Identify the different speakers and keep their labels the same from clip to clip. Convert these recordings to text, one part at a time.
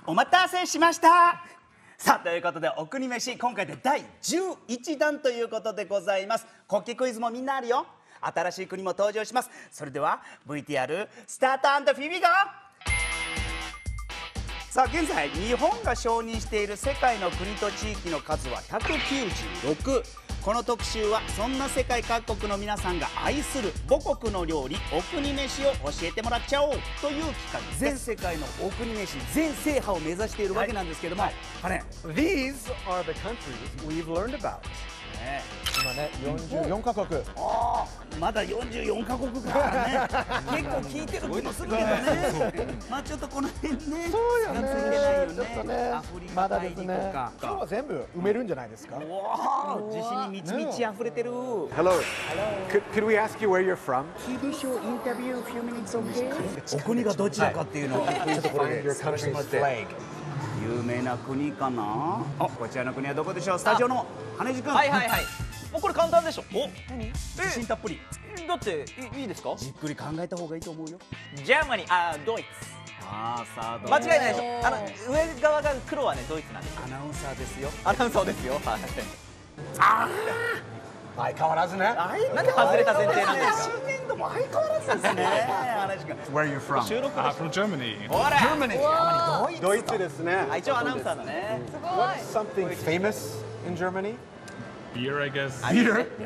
Speaker 1: お待たせしました。さあということでお国飯今回で第11弾ということでございます。国旗クイズもみんなあるよ。新しい国も登場します。それでは VTR スタート&フィビゴ。さあ現在日本が承認している世界の国と地域の数は196。この特集はそんな世界各国の皆さんが愛する母国の料理お国飯を教えてもらっちゃおうという企画です。全世界のお国飯全制覇を目指しているわけなんですけども、
Speaker 2: These are the countries we've learned about. 今ね、44カ国。
Speaker 1: まだ44カ国からね。結構聞いてる気もするけどね。まあちょっとこの辺ね。
Speaker 2: そうよね。
Speaker 1: ついてないよね。
Speaker 2: ちょっとね。
Speaker 1: アフリカ
Speaker 2: まだ
Speaker 1: 大陸
Speaker 2: ですね。
Speaker 1: か。
Speaker 2: 今日は全部埋めるんじゃないですか。
Speaker 1: 自信に満ち満ち溢れてる。
Speaker 3: Hello. Could we ask you where you're from?
Speaker 1: TV show interview few minutes okay? お国がどちらかっていうのをちょっとこれで探してもらって。有名な国かな。こちらの国はどこでしょう。スタジオの羽地君。
Speaker 4: はいはいはい。もうこれ簡単でしょ。お、
Speaker 1: 何？自信たっぷり。
Speaker 4: だっていいですか？
Speaker 1: じっくり考えた方がいいと思うよ。
Speaker 4: ジャーマニー、ドイツ。
Speaker 1: さあ
Speaker 4: 間違いないでしょ。上側が黒はねドイツなんですよ。
Speaker 1: アナウンサーですよ。
Speaker 4: アナウンサーですよ。はい。
Speaker 2: 相変わらずね。
Speaker 4: なんで外れた前提なんですか？
Speaker 1: 新年度も相変わらずですね。羽地君。Where are you from?
Speaker 4: 収録。
Speaker 5: from Germany.
Speaker 4: ほら。
Speaker 1: Germany。
Speaker 2: ドイツですね。
Speaker 4: 一応アナウンサーだね。
Speaker 2: What's something famous in Germany?
Speaker 5: Beer, I guess.
Speaker 2: ビールね。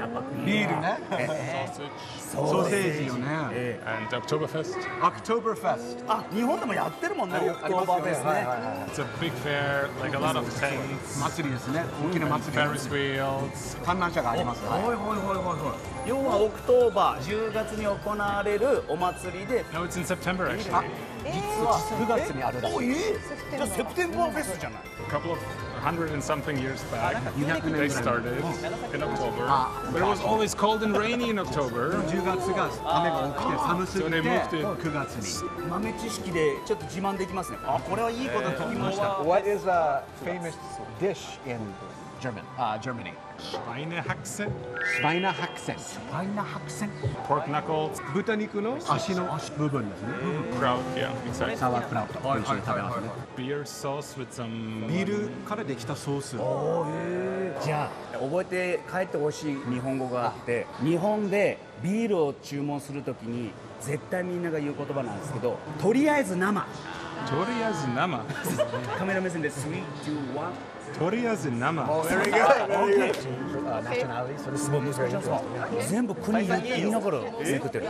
Speaker 5: Sausage.
Speaker 2: ソーセージよね。
Speaker 5: And Oktoberfest.
Speaker 2: Oktoberfest。
Speaker 1: 日本でもやってるもんね。オクトーバーフェスね。
Speaker 5: It's a big fair, like a lot of tents,
Speaker 2: 祭りですね。大きな祭り。
Speaker 5: Ferris wheels.
Speaker 2: 観覧車があります。
Speaker 1: 要はオクトーバー10月に行われるお祭りで。
Speaker 5: No, it's in September actually.
Speaker 2: 実は9月にあるらしい。
Speaker 1: じゃあセプテンバーフェストじゃない。
Speaker 5: A couple of 100 and something years back,
Speaker 2: 200
Speaker 5: they started in October. But it was always cold and rainy in October.
Speaker 2: 10月が雨が多くて寒すぎ
Speaker 5: So
Speaker 2: て
Speaker 5: they moved it.
Speaker 2: 9月に。
Speaker 1: 豆知識でちょっと自慢できますね。これはいいこと聞きました。
Speaker 2: What is a famous dish in Germany?
Speaker 5: Schweinehaxe,
Speaker 2: Schweinehaxen。
Speaker 5: pork knuckles,
Speaker 2: 豚肉の足の部分ですね。
Speaker 5: kraut, yeah, exactly.
Speaker 2: サワークラウトと一緒に食べますね。
Speaker 5: Beer sauce with some
Speaker 2: ビールからできたソース。
Speaker 1: じゃあ覚えて帰ってほしい日本語があって、日本でビールを注文するときに絶対みんなが言う言葉なんですけど、とりあえず生。
Speaker 5: Toriya's nama.
Speaker 1: カメラ目線で3、2、1。
Speaker 5: Toriya's nama.
Speaker 2: Very good. Nationality. それすごい難しい。
Speaker 1: 全部国言いながらめくってる。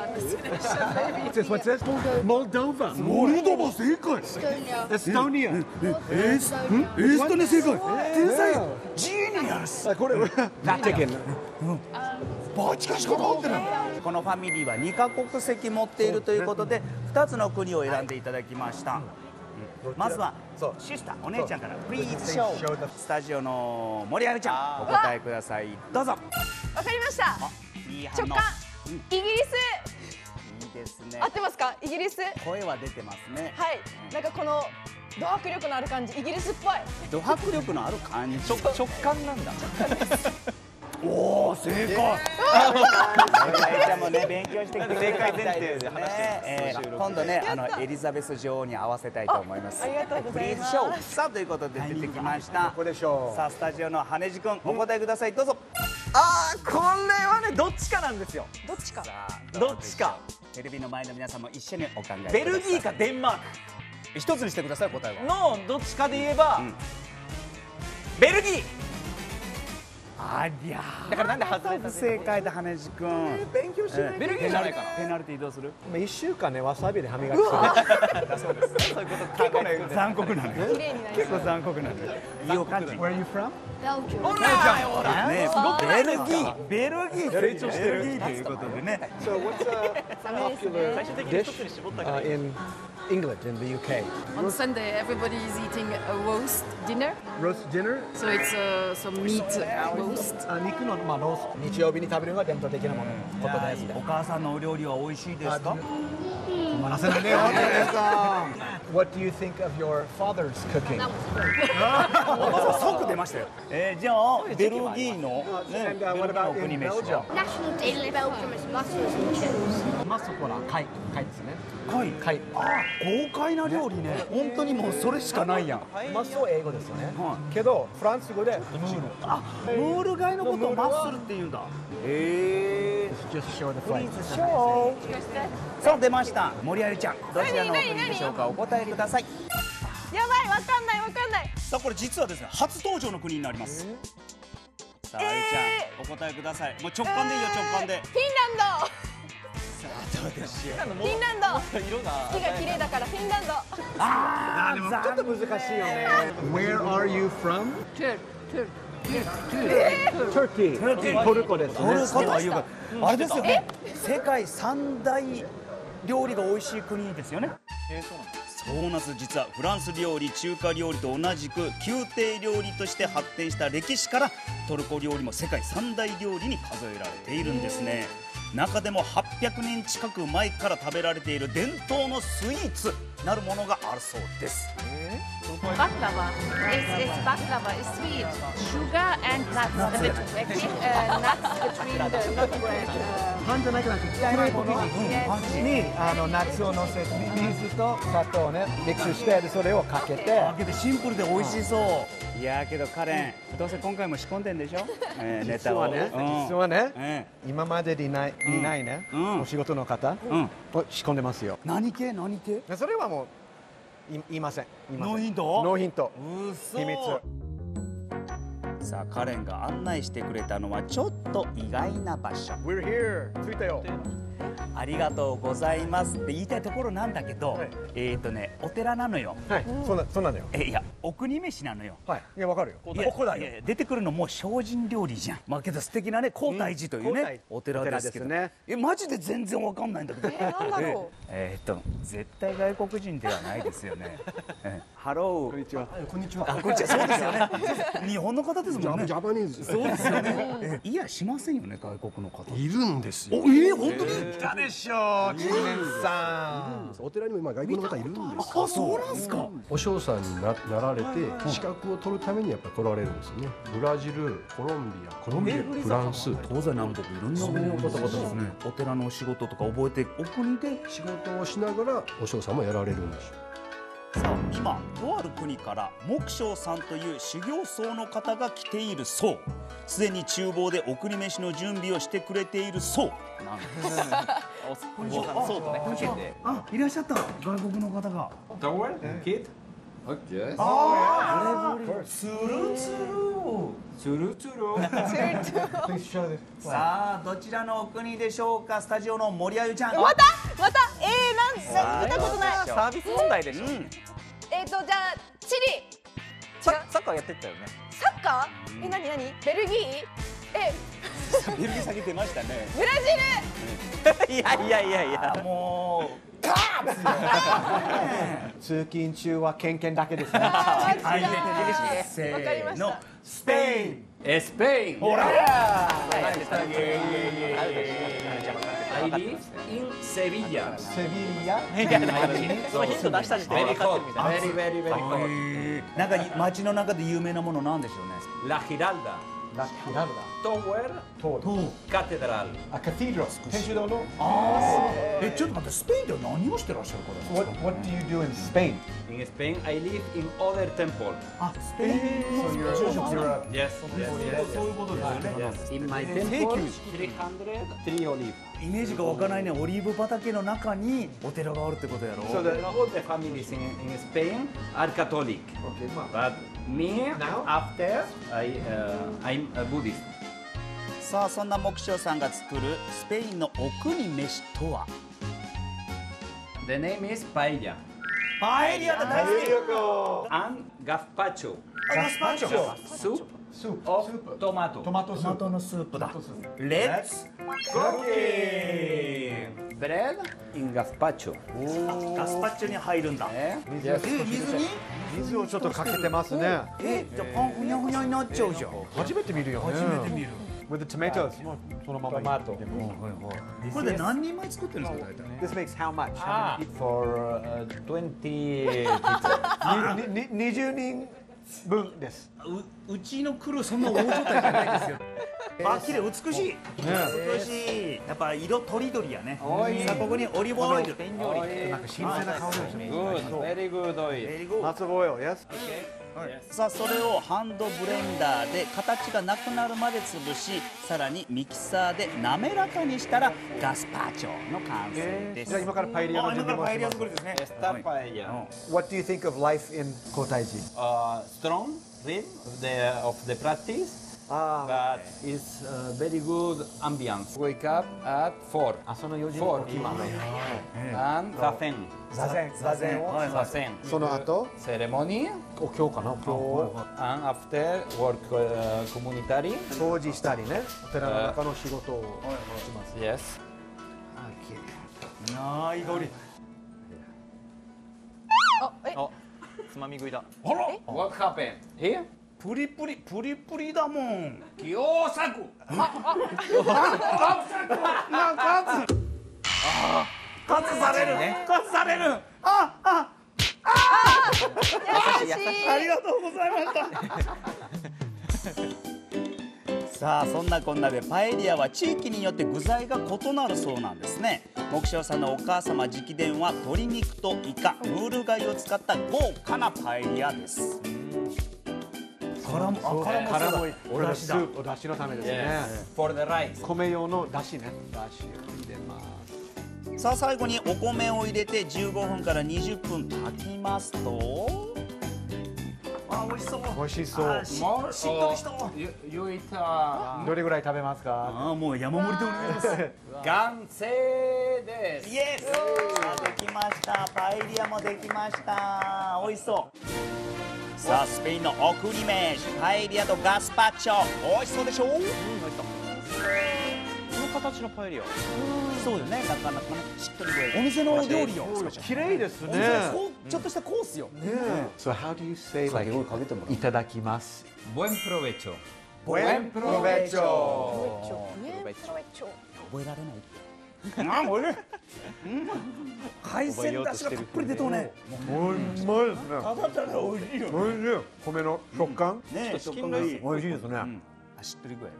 Speaker 2: What's this? Moldova.
Speaker 1: モルドバ正解。
Speaker 2: Estonia.
Speaker 1: エストニア正解。天才。ジーニアス。
Speaker 2: これ Vatican。
Speaker 1: バチカしかかってない。このファミリーは2カ国籍持っているということで2つの国を選んでいただきました。まずはシスターお姉ちゃんから Please show。 スタジオの森上ちゃんお答えください。どうぞ。
Speaker 6: わかりました。
Speaker 1: いい反応。
Speaker 6: 直感。イギリス。
Speaker 1: いいですね。
Speaker 6: 合ってますか？イギリス。
Speaker 1: 声は出てますね。
Speaker 6: はい。なんかこのド迫力のある感じ、イギリスっぽい。
Speaker 1: ド迫力のある感じ。
Speaker 4: 直感なんだ。
Speaker 1: おお正解。ちゃんもね勉強してきて正解前提で話してる。今度ねエリザベス女王に合わせたいと思います。
Speaker 6: ありがとうございます。
Speaker 1: プリーズショー。さあということで出てきました。
Speaker 2: ここでしょう。
Speaker 1: さあスタジオの羽地君お答えください。どうぞ。
Speaker 4: これはねどっちかなんですよ。
Speaker 6: どっちか。
Speaker 4: どっちか。
Speaker 1: テレビの前の皆さんも一緒にお考えください。
Speaker 4: ベルギーかデンマー
Speaker 1: 一つにしてください答えは。
Speaker 4: クのどっちかで言えばベルギー。
Speaker 1: ありゃ
Speaker 4: だからなんで外れた？
Speaker 1: 不正解だ羽地君。
Speaker 2: 勉強しない。
Speaker 4: ベルギーじゃないかな。
Speaker 1: ペナルティーどうする？
Speaker 2: 1週間ねわさびで歯磨きする。
Speaker 1: だそうです。
Speaker 4: そういうこと考えて
Speaker 1: 残酷なのよ。
Speaker 6: 綺麗になり
Speaker 1: 結構残酷なのよ。いいお感じ。
Speaker 2: Where are you from?
Speaker 4: ほら
Speaker 1: ね、ベルギー
Speaker 2: 成長してる。
Speaker 1: ベルギーということでね。
Speaker 2: So what's a popular
Speaker 4: 最終的に一
Speaker 2: dish
Speaker 4: つに絞ったからいい。
Speaker 2: in England, in the UK?
Speaker 7: On Sunday, everybody is eating a roast dinner.
Speaker 2: Roast dinner?
Speaker 7: So it's some meat roast.
Speaker 2: 肉のロースト。日曜日に食べるのが伝統的なことです。
Speaker 1: お母さんのお料理は美味しいですか？
Speaker 2: 困らせないね。 What do you think of your father's cooking?
Speaker 1: 即出ましたよ。じゃあベルギーのね、
Speaker 2: And what about in Belgium?
Speaker 8: National dish in Belgium is mussels and chips.
Speaker 2: マスコラ貝ですね。
Speaker 1: 貝。
Speaker 2: 貝。
Speaker 1: 豪快な料理ね。本当にもうそれしかないやん。
Speaker 2: マスは英語ですよね。
Speaker 1: は
Speaker 2: けどフランス語でムール。
Speaker 1: ムール貝のことをマッスルって言うんだ。
Speaker 2: Just show the flight.
Speaker 1: さあ出ました。森有ちゃん、どちらのお国でしょうか。お答えください。
Speaker 6: やばい、わかんないわかんない。
Speaker 1: さあこれ実はですね、初登場の国になります。さあ有ちゃん、お答えください。もう直感でいいよ、直感で。
Speaker 6: フィンランド。
Speaker 1: さあどうでしょう。
Speaker 6: フィンランド。月が綺麗だからフィンランド。
Speaker 2: でもちょっと難しいよね。Where are you from? Turkey. トルコですね。
Speaker 1: トルコというか、あれですよね。世界三大料理が美味しい国ですよね。そうなんです。実はフランス料理、中華料理と同じく宮廷料理として発展した歴史からトルコ料理も世界三大料理に数えられているんですね。中でも800年近く前から食べられている伝統のスイーツなるものがあるそうです。
Speaker 7: Baklava. Baklava is sweet. Sugar and nuts. Nuts between the bread.
Speaker 2: パンじゃなくなってクレープ生地に夏を乗せて水と砂糖をねミックスしてそれをかけて。
Speaker 1: だけどシンプルで美味しそう。いやけどカレン、どうせ今回も仕込んでんでしょ。ネタをね。
Speaker 2: 実はね、今までにないね、お仕事の方を仕込んでますよ。
Speaker 1: 何系？
Speaker 2: それはもう言いません。
Speaker 1: ノーヒント？
Speaker 2: ノーヒント。秘密。
Speaker 1: さあカレンが案内してくれたのはちょっと意外な場所。
Speaker 2: We're here. 着いたよ。
Speaker 1: ありがとうございますって言いたいところなんだけど、お寺なのよ。
Speaker 2: はい、そうなのよ。
Speaker 1: いや、お国飯なのよ。
Speaker 2: はい、いやわかるよ。ここだよ。
Speaker 1: 出てくるのもう精進料理じゃん。まあけど素敵なね、皇太寺というね、お寺ですけどね。マジで全然わかんないんだけど。
Speaker 6: なんだろ
Speaker 1: う。絶対外国人ではないですよね。ハロー。
Speaker 2: こんにちは。
Speaker 1: こんにちは。そうですよね。日本の方ですもんね。
Speaker 9: ジャパニーズ。
Speaker 1: そうですよね。いやしませんよね、外国の方。
Speaker 9: いるんですよ。
Speaker 1: 本当に？
Speaker 2: 来たでしょ、知念さん。
Speaker 9: お寺にも今外国の方いるんですよ。
Speaker 1: あ、そうなんですか。
Speaker 9: お嬢さんになられて資格を取るためにやっぱ来られるんですよね。ブラジル、コロンビア、フランス、
Speaker 1: 東西南北いろんな国の方々ですね。お寺のお仕事とか覚えてお国で
Speaker 9: 仕事をしながらお嬢さんもやられるんですよ。
Speaker 1: さあ今とある国から木匠さんという修行僧の方が来ているそう。すでに厨房で送り飯の準備をしてくれているそうなんです。
Speaker 4: そうとねかけて。
Speaker 1: あ、いらっしゃった外国の方が。
Speaker 4: Don't worry, kid.
Speaker 3: Okay.
Speaker 1: ああ、ツルツル。さあどちらのお国でしょうか。スタジオの森あゆちゃん。
Speaker 6: またなん見たことない。
Speaker 4: サービス問題でしょ。
Speaker 6: じゃあチリ。
Speaker 4: サッカーやってたよね。
Speaker 6: サッカー？何？ベルギー？
Speaker 1: ベルギー下げてましたね。
Speaker 6: ブラジル。
Speaker 4: いや
Speaker 1: もう。
Speaker 2: 通勤中はケンケンだけですね。
Speaker 6: わかりま
Speaker 1: せーの、
Speaker 6: した。
Speaker 1: スペイン。
Speaker 3: スペイン。
Speaker 1: ほら。
Speaker 3: I live in Sevilla.
Speaker 2: セビリア。
Speaker 4: そのヒント出した時点で分かってるみたいな。
Speaker 3: Very hot.
Speaker 1: なんか街の中で有名なものなんでしょうね。
Speaker 3: La Giralda.
Speaker 2: ラヒラル
Speaker 3: Tower. Catedral.
Speaker 2: ダ。カティドラル。天主堂の。
Speaker 1: ちょっと待って、スペインでは何をしてらっしゃる方ですか。
Speaker 2: What do you do in Spain?
Speaker 3: In Spain, I live in other temple.
Speaker 1: あ、スペイン。
Speaker 3: Yes.
Speaker 1: そういうことですよね。
Speaker 3: In my temple, 303 olive.
Speaker 1: イメージが湧かないね。オリーブ畑の中にお寺があるってことやろ。
Speaker 3: So all the families in Spain are Catholic. But me, after, I'm a Buddhist.
Speaker 1: さあそんな木匠さんが作るスペインのお国飯とは。
Speaker 3: The name is paella
Speaker 1: パエリアだ大好き。
Speaker 3: and gazpacho.
Speaker 1: ガスパチョ。
Speaker 3: Soup of tomato.
Speaker 2: トマトスープ。
Speaker 1: トマトのスープだ。レッツゴーケー。
Speaker 3: Bread in gazpacho.
Speaker 1: ガスパチョに入るんだ。水に？
Speaker 2: 水をちょっとかけてますね。
Speaker 1: じゃあパンふにゃふにゃになっちゃうじゃん。
Speaker 2: 初めて見るよね。
Speaker 1: 初めて見る。
Speaker 2: With the tomatoes. そのまま
Speaker 3: トマト。
Speaker 1: これで何人前作ってるんですか大体？
Speaker 2: This makes how much?
Speaker 3: For 20 pizza.
Speaker 2: 20人分です。
Speaker 1: うちのクルーそんな大所帯じゃないですよ。あ、綺麗、美しい。美しい。やっぱ色とりどりやね。さあここにオリーブオイル。
Speaker 2: なんか新鮮な香りですね。
Speaker 3: Good, very good oil.
Speaker 2: Lots of oil, yes?
Speaker 1: さあそれをハンドブレンダーで形がなくなるまで潰し、さらにミキサーで滑らかにしたらガスパチョの完成です。
Speaker 2: じゃあ今からパエリアの準備もします。
Speaker 1: ですね。
Speaker 3: Esta paella.
Speaker 2: What do you think of life in 皇太寺
Speaker 3: Strong, real, of the practice. But it's very good ambience. Wake up at 4.
Speaker 2: 朝の4時
Speaker 3: 4
Speaker 2: に起きます。
Speaker 3: and zazen.
Speaker 2: 座禅を
Speaker 3: Zazen.
Speaker 2: その後
Speaker 3: Ceremony
Speaker 2: 今日かな今日
Speaker 3: and after work community.
Speaker 2: 掃除したりねお寺の中の仕事をします。
Speaker 3: Yes.
Speaker 1: あーいい香り。
Speaker 4: つまみ食いだ。
Speaker 1: あら、
Speaker 3: What happened? Here?
Speaker 1: プリプリだもん。
Speaker 3: 餃子。
Speaker 1: カツされるね。カツされる。
Speaker 6: 優しい。
Speaker 1: ありがとうございました。さあそんなこんなでパエリアは地域によって具材が異なるそうなんですね。木匠さんのお母様直伝は鶏肉とイカ、ムール貝を使った豪華なパエリアです。殻もお出汁だ。
Speaker 2: お出汁のためですね。
Speaker 3: For the rice.
Speaker 2: 米用の出汁ね。出汁を入れます。
Speaker 1: さあ最後にお米を入れて15分から20分炊きますと、あ、美味しそう。
Speaker 2: 美味しそう。
Speaker 1: しっとりした。
Speaker 3: You eat
Speaker 2: どれぐらい食べますか？
Speaker 1: あ、もう山盛りでお願いします。
Speaker 3: 完成です。
Speaker 1: イエス。できました。パエリアもできました。美味しそう。さあスペインの送り飯、パエリアとガスパチョ、美味しそうでしょう。
Speaker 4: この形のパエリア。
Speaker 1: そうよね。なかなかね、しっとり具合。お店の料理よ。
Speaker 2: 綺麗ですね。
Speaker 1: ちょっとしたコースよ。
Speaker 2: So how do you say like いただきます？
Speaker 3: Buen provecho.
Speaker 2: Buen provecho。
Speaker 1: 覚えられない。あ、おいしい。海鮮だしがたっぷり出とうね。
Speaker 2: おいしいですね。
Speaker 1: ただただ美味しいよ。
Speaker 2: おいしい。米の食感。
Speaker 1: ね、食感がいい。
Speaker 2: 美味しいですね。
Speaker 1: しっとり具合よ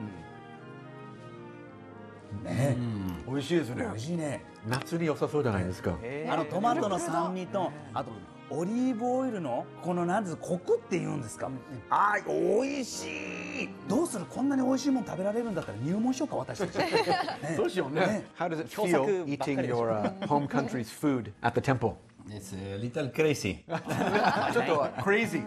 Speaker 1: ね。ね、
Speaker 2: 美味しいですね。
Speaker 1: 美味しいね。
Speaker 2: 夏に良さそうじゃないですか。
Speaker 1: トマトの酸味と、あとオリーブオイルのこのなんつうコクって言うんですか。あー、美味しい。どうする、こんなに美味しいもの食べられるんだったら入門しようか私たち。
Speaker 2: そうしようね。How does it feel eating your home country's food at the temple?
Speaker 3: It's a little crazy.
Speaker 2: ちょっと crazy.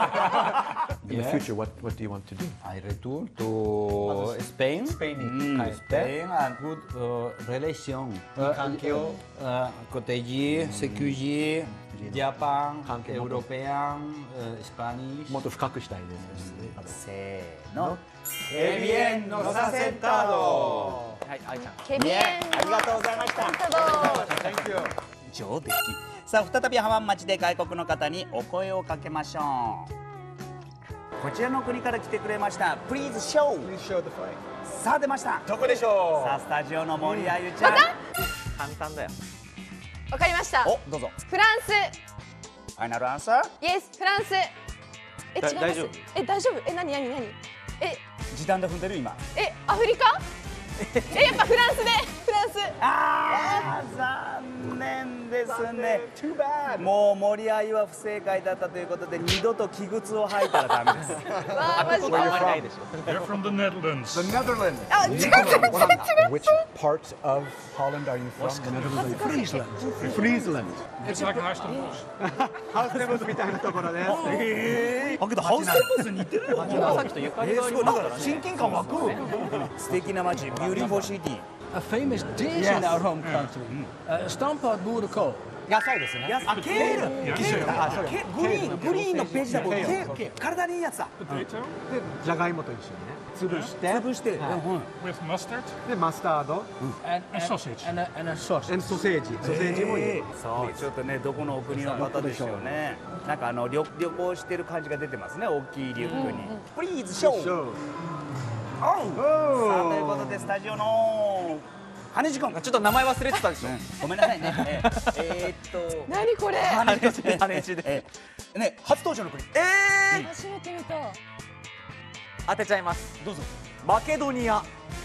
Speaker 2: In the future, what do you want to do?
Speaker 3: I return to Spain. Spain and good relation.
Speaker 2: 関係を
Speaker 3: Cottage, CQG, Japan, European, Spanish.
Speaker 2: もっと深くしたいです。
Speaker 1: せーの。
Speaker 3: Qué bien nos has sentado.
Speaker 4: はい、あいちゃん。
Speaker 6: ケビエン。
Speaker 1: ありがとうございました。
Speaker 2: Thank you.
Speaker 1: 上出来。さあ再び浜松町で外国の方にお声をかけましょう。こちらの国から来てくれました。Please show。さあ出ました。
Speaker 4: どこでしょ
Speaker 1: さあスタジオの森あゆちゃん。
Speaker 4: う。簡単だよ。
Speaker 6: わかりました。
Speaker 1: お、どうぞ。
Speaker 6: フランス。
Speaker 1: ファイナルアンサー。
Speaker 6: イエス、フランス。違います。
Speaker 4: 大丈夫。
Speaker 6: 大丈夫。何。
Speaker 1: 時短で踏んでる今。
Speaker 6: アフリカ。やっぱフランスで。フランス。
Speaker 1: あー、残念ですね。もう森あゆは不正解だったということで二度と器具を履いたらダメです。
Speaker 6: わあ、マジ
Speaker 4: あんまり
Speaker 6: か。
Speaker 4: ないでしょ。
Speaker 5: They're from the Netherlands.
Speaker 2: The Netherlands.
Speaker 6: あ、違う。
Speaker 2: Which part of Holland are you from? Friesland. Friesland.
Speaker 5: It's like an Iceland.
Speaker 2: ハウステンボスみたいなところです。
Speaker 1: あ、けどハウステンボスに似てるよ。
Speaker 4: 長崎とゆかりがありますからね。
Speaker 1: 親近感湧く。素敵な街、ビューティフルシティ。
Speaker 10: A famous dish in our home country. Stamppot boerenkool.
Speaker 2: 野菜ですね。
Speaker 1: あ、ケール。グリーンのベジタブル。ケール。体にいいやつだ。
Speaker 5: Potato
Speaker 2: で、じゃがいもと一緒にね、潰して、
Speaker 5: with mustard
Speaker 2: で、マスタード、
Speaker 10: And
Speaker 5: sausage.
Speaker 10: And a sausage.
Speaker 2: ソーセージ。ソーセージもいい。
Speaker 1: そう、ちょっとね、どこのお国の方でしょうね。なんか旅行してる感じが出てますね。大きいリュックに。Please show。 さあということでスタジオの羽地君、
Speaker 4: ちょっと名前忘れてたでしょ。
Speaker 1: ごめんなさいね。
Speaker 6: 何これ。
Speaker 1: 羽地でね、初登場の国。
Speaker 6: 初めて見た。
Speaker 4: 当てちゃいます。
Speaker 1: どうぞ。
Speaker 4: マケドニア。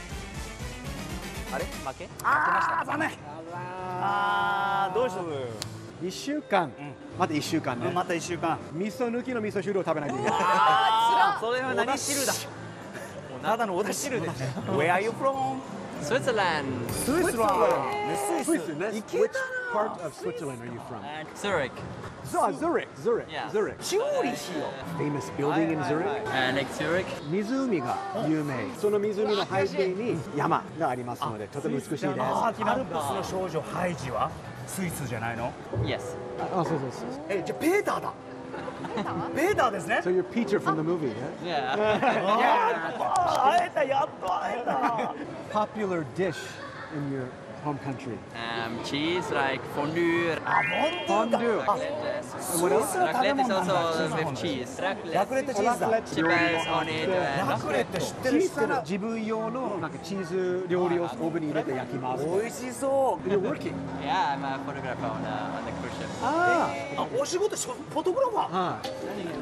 Speaker 4: あれ負け？
Speaker 1: ああ残念。ああどうしよう。
Speaker 2: 1週間、また1週間ね。
Speaker 1: また1週間。
Speaker 2: 味噌抜きの味噌汁を食べないといけない。
Speaker 4: それは何汁だ。
Speaker 1: ただのお出汁で。Where are you from?
Speaker 4: Switzerland.
Speaker 1: Switzerland.
Speaker 2: Which part of Switzerland are you from?
Speaker 4: Zurich.
Speaker 2: Zurich.
Speaker 4: Yeah.
Speaker 2: Zurich. Famous building in Zurich.
Speaker 4: Lake Zurich.
Speaker 2: 湖が有名。その湖の背景に山がありますので、とても美しいです。
Speaker 1: アルプスの少女ハイジはスイスじゃないの？
Speaker 4: Yes.
Speaker 2: あ、そう。
Speaker 1: じゃあペーターだ。ペーターですね。
Speaker 2: So you're Peter from the movie,
Speaker 4: Yeah.
Speaker 2: yeah?
Speaker 1: 会えた、やっと会えた。
Speaker 2: Popular dish in your home country.
Speaker 4: Cheese like fondue.
Speaker 2: Fondue.
Speaker 4: Raclette is also with cheese.
Speaker 1: ラクレットチーズだ。
Speaker 4: Depends on it.
Speaker 1: ラクレット知ってる
Speaker 2: 小さな自分用のなんかチーズ料理をオーブンに入れて焼きます。
Speaker 1: 美味しそう。
Speaker 2: You're working.
Speaker 4: Yeah, I'm a photographer on the cruise ship.
Speaker 2: あ
Speaker 1: お仕事フォトグラファー。
Speaker 2: あ、はい。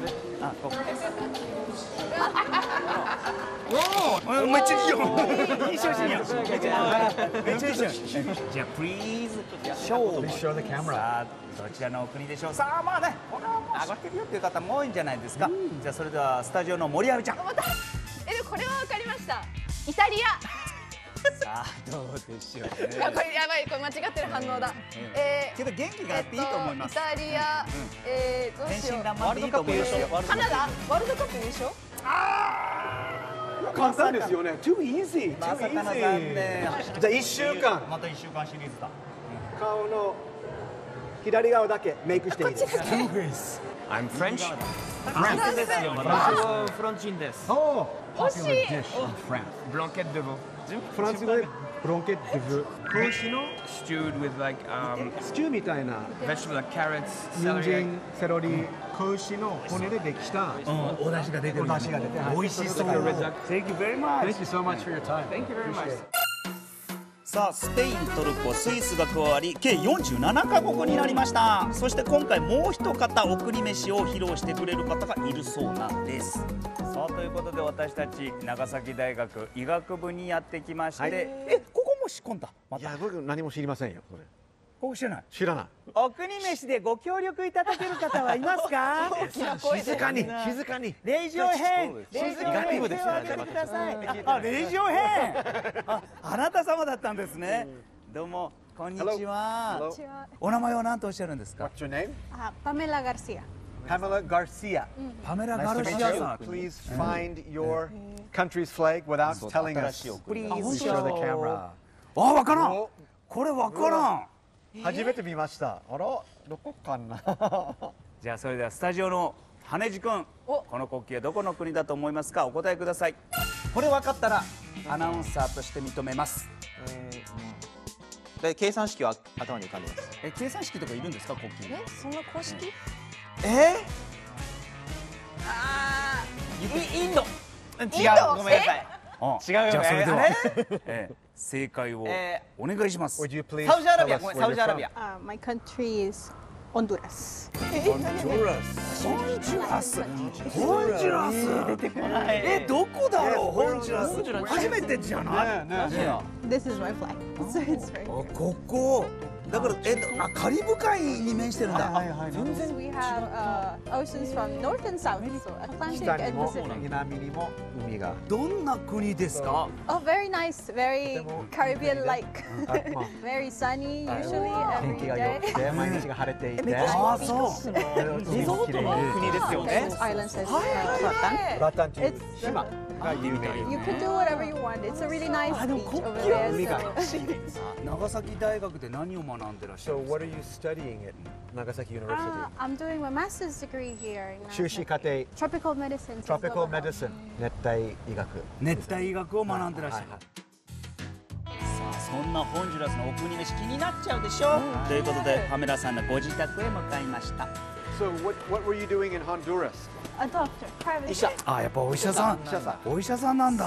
Speaker 1: めっちゃいいよ。いい写真や。めっちゃいい写真。じゃあ please show the camera。さあどちらの国でしょう。さあまあね、これはもう知ってるよっていう方も多いんじゃないですか。じゃあそれではスタジオの森亜美ちゃん。
Speaker 6: でもこれは分かりました。イタリア。
Speaker 1: さあどうでしょうね。
Speaker 6: これやばい、これ間違ってる反応だ。
Speaker 1: けど元気があっていいと思います。
Speaker 6: イタリア、どうしよう。
Speaker 1: ワールドカップ優勝。
Speaker 6: カナダ、ワールドカップ優勝。
Speaker 2: 簡単ですよね。Too easy.
Speaker 1: まさかの残念。
Speaker 2: じゃあ1週間。
Speaker 1: また1週間シリーズだ。
Speaker 2: 顔の左側だけメイクしていいです。
Speaker 3: I'm French.
Speaker 1: フランスですよ。
Speaker 3: フランチンです。
Speaker 6: 欲しい。
Speaker 3: ブランケットデヴォ。
Speaker 2: フランス語でブロンケットデブ。子牛の
Speaker 3: Stewed with like
Speaker 2: スチューみたいな
Speaker 3: vegetable like carrots,
Speaker 2: 人
Speaker 3: celery.
Speaker 2: 参、セロリ、子牛の骨でできた
Speaker 1: お出汁が出てる。
Speaker 2: お出汁が出てる。
Speaker 1: 美味しそう。Thank you very much.
Speaker 2: Thank you so much for your time.
Speaker 3: Thank you very much.
Speaker 1: さあスペイン、トルコ、スイスが加わり計47カ国になりました。そして今回もう一方送り飯を披露してくれる方がいるそうなんです。さあということで私たち長崎大学医学部にやってきまして、ここも仕込んだ。
Speaker 2: いや僕何も知りませんよ。それ
Speaker 1: ここ知らない。
Speaker 2: 知らない。
Speaker 1: お国飯でご協力いただける方はいますか？
Speaker 2: 静かに静かに。
Speaker 1: レイジオ編。レイジオ編でお分かりください。あ、レイジオ編。あなた様だったんですね。どうもこんにちは。お名前は何とおっしゃるんですか？
Speaker 2: What's your name?
Speaker 8: Pamela Garcia.
Speaker 2: Pamela Garcia.
Speaker 1: パメラ・ガ
Speaker 2: Nice
Speaker 1: ル
Speaker 2: to
Speaker 1: シ
Speaker 2: meet
Speaker 1: ア
Speaker 2: you.
Speaker 1: さん。
Speaker 2: Please find your country's flag without telling us. Please show the camera.
Speaker 1: あ、わからん。これわからん。
Speaker 2: 初めて見ました。あら、どこかな。
Speaker 1: じゃあそれではスタジオの羽地君、この国旗はどこの国だと思いますか？お答えください。これ分かったらアナウンサーとして認めます。
Speaker 11: 計算式は頭に浮かんでます。
Speaker 1: 計算式とかいるんですか？国旗。
Speaker 6: そんな公式？
Speaker 4: インド。
Speaker 6: 違う。
Speaker 4: ごめんなさい。違うよね。
Speaker 1: じゃあそれでは正解をお願いします。
Speaker 11: サウジアラビア。ごめん、サウジアラビア。
Speaker 8: My country is Honduras.
Speaker 1: ホンジュラス出てこない。どこだろう？ホンジュラス初めてじゃない？
Speaker 8: This is my flag. So it's right here.
Speaker 1: ここだからカリブ海に面してるんだ。
Speaker 8: We have oceans from north and south, so Atlantic
Speaker 2: 北に
Speaker 8: and
Speaker 2: も
Speaker 8: Pacific.
Speaker 2: 南にも海が。
Speaker 1: どんな国ですか？
Speaker 8: Oh, very nice, very Caribbean-like. Very sunny usually
Speaker 2: 天
Speaker 8: every
Speaker 2: 気が良く
Speaker 8: day.
Speaker 2: て毎日が晴れていて。
Speaker 1: あ、そう。
Speaker 2: リゾートの
Speaker 4: 国ですよね。
Speaker 8: This island says Roatan.
Speaker 2: ラタンという島が有名。
Speaker 8: You can do whatever you want. It's a really nice beach over there.
Speaker 2: 海が。
Speaker 1: 長崎大学で何を学んでらっしゃる
Speaker 2: So
Speaker 1: んです
Speaker 2: what are you studying at Nagasaki University?
Speaker 8: I'm doing my master's degree here in
Speaker 2: 修士課程
Speaker 8: tropical medicine.
Speaker 2: Tropical Medicine 熱帯医学。
Speaker 1: 熱帯医学を学んでらっしゃる。さあそんなホンジュラスのお国飯気になっちゃうでしょ。ということでパメラさんのご自宅へ向かいました。
Speaker 2: So what were you doing in Honduras?
Speaker 8: A doctor, private.
Speaker 1: あ、やっぱお医者さん。お医者さんなんだ。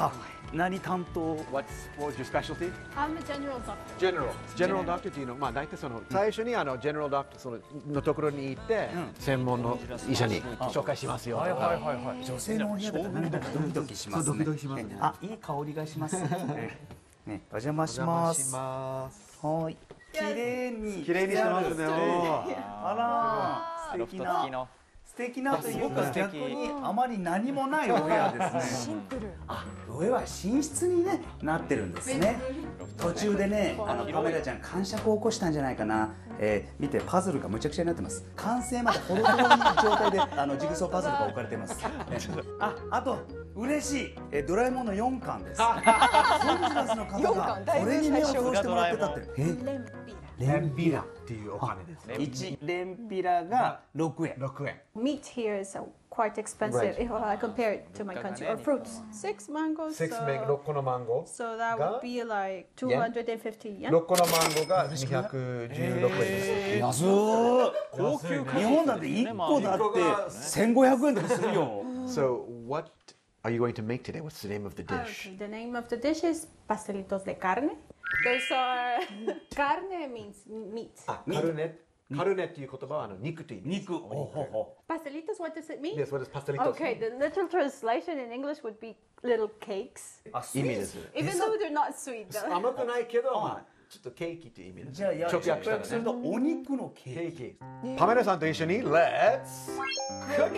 Speaker 1: 何担当
Speaker 12: What was your specialty?
Speaker 7: I'm a general doctor.
Speaker 12: General doctor っていうのまあ大体その最初にgeneral doctor そのところに行って専門の医者に紹介しますよ。
Speaker 1: はいはいはいはい。女性のお部屋だとなんかドキドキしますね。ドキドキしますね。あ、いい香りがします。ね、お邪魔します。はい。綺麗にしてますね。あら、素敵なというか逆にあまり何もないお部屋ですね。シンプル。あ、上は寝室にねなってるんですね。途中でね、カメラちゃん感触を起こしたんじゃないかな。見てパズルがむちゃくちゃになってます。完成まで程遠い状態でジグソーパズルが置かれてます。あと嬉しいドラえもんの4巻です。ホンジュラスの方がこれに目を通してもらってたって。レンピラっていうお金です。1レンピラが6円。
Speaker 8: Meat here is quite expensive if I compare it to my country. Or fruits. 6 mangoes.
Speaker 12: 6個のマンゴー。
Speaker 8: So that would be like 250 yen.
Speaker 12: 6個のマンゴーが216円です。
Speaker 1: 安い。高級。日本だって1個だって1500円とかするよ。
Speaker 12: So what are you going to make today? What's the name of the dish?
Speaker 8: Okay, the name of the dish is pastelitos de carne. Those are carne means meat.
Speaker 12: カルネっていう言葉は肉という意味です。
Speaker 8: Pastelitos, what does it mean?
Speaker 12: Yes, what is pastelitos?
Speaker 8: Okay, the literal translation in English would be little cakes.
Speaker 12: 意味です。
Speaker 8: Even though they're not sweet.
Speaker 12: 甘くないけど、ちょっとケーキという意味です。
Speaker 1: じゃあ直訳するとお肉のケーキ。
Speaker 12: パメラさんと一緒に Let's cook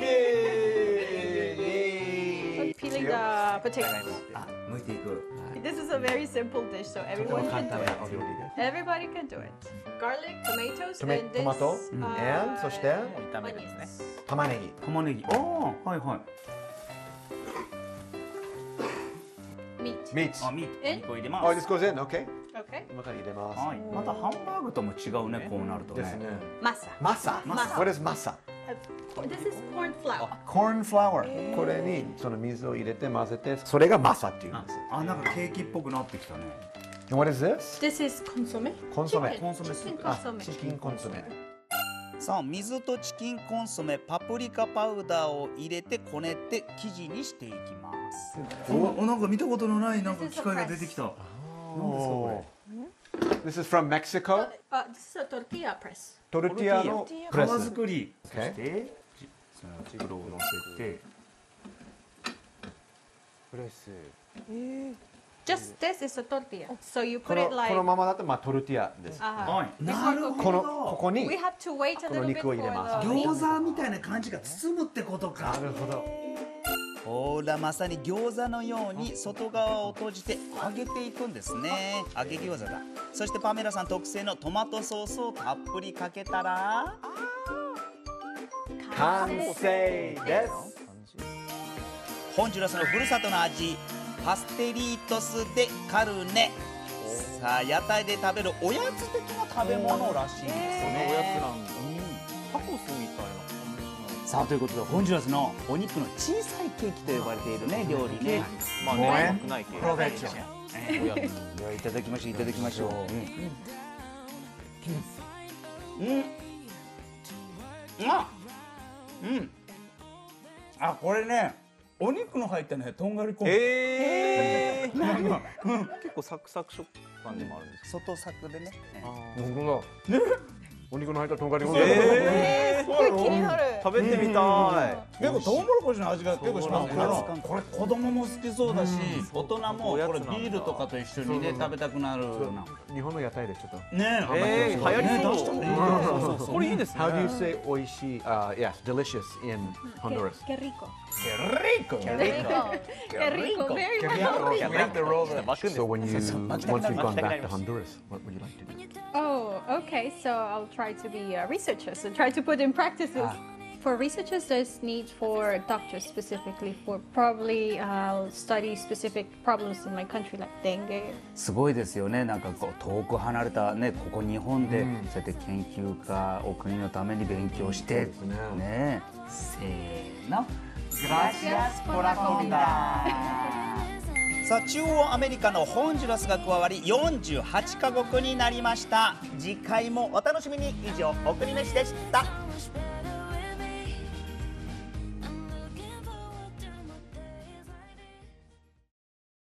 Speaker 12: it!
Speaker 8: Peeling the potatoes.
Speaker 1: 剥いていく。
Speaker 8: This is a very simple dish, so everyone can do it. Everybody can do it. Garlic, tomatoes, and this.
Speaker 12: トマト、and そして玉ねぎ。
Speaker 1: 玉ねぎ。ああ、はいはい。
Speaker 8: Meat.
Speaker 1: あ、ミート。肉を入れます。
Speaker 12: Oh, this goes in, okay.
Speaker 8: Okay.
Speaker 12: 今から入れます。
Speaker 1: はい。またハンバーグとも違うね、こうなるとね。
Speaker 12: ですね。
Speaker 8: マサ。
Speaker 12: What is マサ？
Speaker 8: This is corn flour.
Speaker 1: Corn flour。
Speaker 12: これにその水を入れて混ぜて、それがマサっていうんです。
Speaker 1: あ、なんかケーキっぽくなってきたね。
Speaker 12: What is this?
Speaker 8: This is consomme.
Speaker 12: コンソメ。
Speaker 8: チキンコンソメ。
Speaker 12: チキンコンソメ。
Speaker 1: さあ、水とチキンコンソメ、パプリカパウダーを入れてこねて生地にしていきます。お、なんか見たことのないなんか機械が出てきた。なんですかこ
Speaker 12: れ？ This is from Mexico.
Speaker 8: This is a tortilla press.
Speaker 12: トルティアのプレス。
Speaker 1: 皮作り。そして袋を乗せて。
Speaker 12: プレス。
Speaker 8: Just this is a tortilla. So you put it like
Speaker 12: このままだとまあトルティアです。
Speaker 1: はい。なるほど。
Speaker 12: ここに
Speaker 8: We have to wait a little bit for the
Speaker 1: 餃子みたいな感じが包むってことか。
Speaker 12: なるほど。
Speaker 1: ほら、まさに餃子のように外側を閉じて揚げていくんですね。揚げ餃子だ。そしてパメラさん特製のトマトソースをたっぷりかけたら
Speaker 12: 完成です。
Speaker 1: ホンジュラスのふるさとの味、パステリートス・デ・カルネ。さあ、屋台で食べるおやつ的な食べ物らしいんですね。
Speaker 11: おやつなんだ。タコスみたいな。
Speaker 1: さあ、ということでホンジュラスのお肉の小さいケーキと呼ばれているね、料理ね。
Speaker 11: まあね、少ないケーキ。
Speaker 1: プロベッチョ。ではいただきましょう、いただきましょう。あ、これね、お肉の入ったね、とんがりコン。
Speaker 11: 結構サクサク食感でもあるんです。
Speaker 1: 外サクでね。
Speaker 12: 本当だ。お肉の入ったとんがりコン。
Speaker 6: すごい気になる。
Speaker 11: 食べてみたい。
Speaker 1: 結構トウモロコシの味が結構しますね。これ子供も好きそうだし、大人もこれビールとかと一緒にね食べたくなるな。
Speaker 12: 日本の屋台でちょっと。
Speaker 1: ね
Speaker 11: え、流行りそう。これいいですね。
Speaker 12: How do you say 美味しい？Yes, delicious in Honduras.
Speaker 8: Qué rico.
Speaker 1: Qué rico.
Speaker 8: Qué rico. Very much.
Speaker 12: So when you've gone back to Honduras, what would you like to do?
Speaker 8: Oh, okay. So I'll try to be a researcher and try to put in practices. For researchers, there's need for doctors specifically for probably study specific problems in my country like dengue.
Speaker 1: すごいですよね。なんかこう遠く離れたね、ここ日本でそうやって研究家お国のために勉強してね。せーの。Gracias por la comida. さあ、中央アメリカのホンジュラスが加わり48カ国になりました。次回もお楽しみに。以上、お国飯でした。